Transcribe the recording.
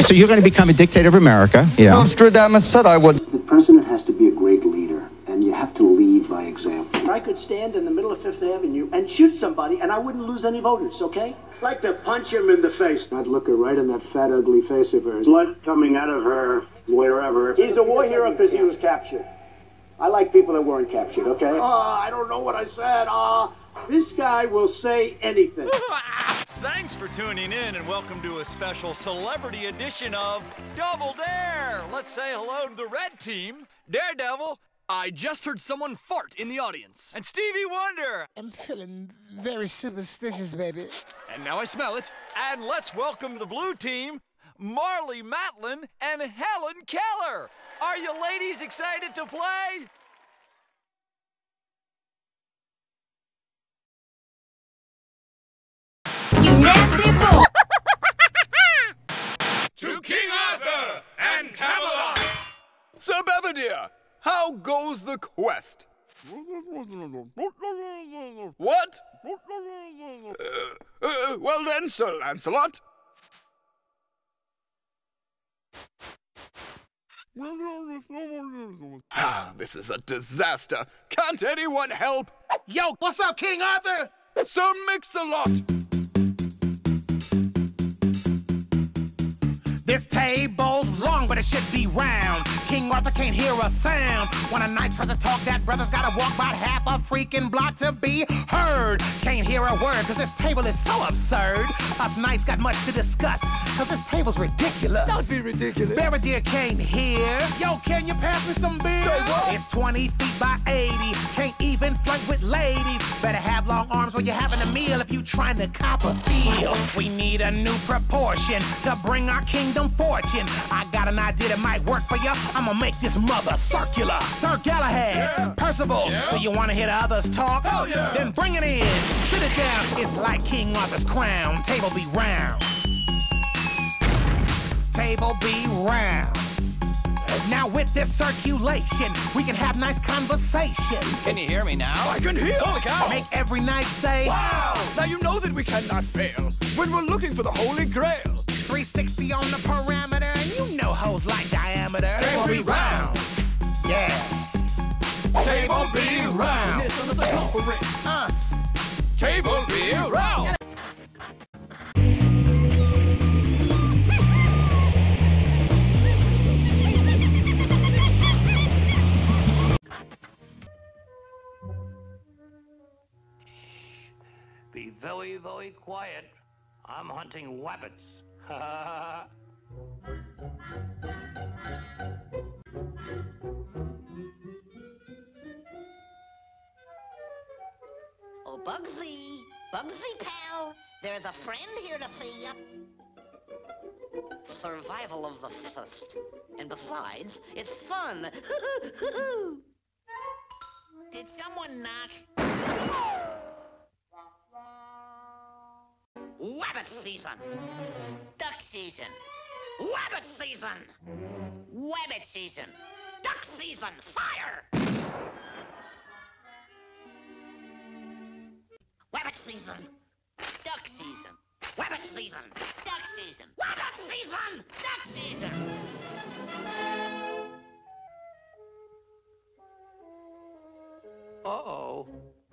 right, so you're going to become a dictator of America. Yeah. Nostradamus said I would. The president has to be a great leader, and you have to lead by example. I could stand in the middle of Fifth Avenue and shoot somebody, and I wouldn't lose any voters, okay? Like to punch him in the face. I'd look her right in that fat, ugly face of hers. Blood coming out of her wherever. He's a war hero because he was captured. I like people that weren't captured, okay? I don't know what I said. This guy will say anything. Thanks for tuning in and welcome to a special celebrity edition of Double Dare. Let's say hello to the red team, Daredevil. I just heard someone fart in the audience. And Stevie Wonder. I'm feeling very superstitious, baby. And now I smell it. And let's welcome the blue team, Marlee Matlin and Helen Keller. Are you ladies excited to play? You nasty boy! To King Arthur and Camelot. Sir Bedivere, how goes the quest? What? Well then, Sir Lancelot. This is a disaster. Can't anyone help? Yo, what's up, King Arthur? Sir Mix-a-Lot. This table's long, but it should be round. King Arthur can't hear a sound. When a knight tries to talk, that brother's gotta walk about half a freaking block to be heard. Can't hear a word, cause this table is so absurd. Us knights got much to discuss, cause this table's ridiculous. Don't be ridiculous. Bedivere can't hear. Yo, can you pass me some beer? Say what? It's 20 feet by 80. Can't even flirt with ladies. Better have long arms when you're having a meal if you trying to cop a feel. We need a new proportion to bring our kingdom fortune. I got an idea that might work for you. I'ma make this mother circular. Sir Galahad, Yeah. Percival, Yeah. do you wanna hear the others talk? Hell yeah. Then bring it in, sit it down. It's like King Arthur's crown. Table be round. Table be round. Now with this circulation, we can have nice conversation. Can you hear me now? I can hear. Holy cow. Make every night say, Wow! Now you know that we cannot fail when we're looking for the Holy Grail. 360 on the parameter, and you know hoes like diameter. Table be round. Yeah. Table be round. Table be round. Be very, very quiet. I'm hunting rabbits. Oh, Bugsy! Bugsy, pal! There's a friend here to see ya. Survival of the fittest. And besides, it's fun. Did someone knock? Rabbit season! Duck season! Rabbit season! Rabbit season! Duck season! Fire! Rabbit season! Duck season! Rabbit season! Duck season! Rabbit season! Duck season! Uh-oh.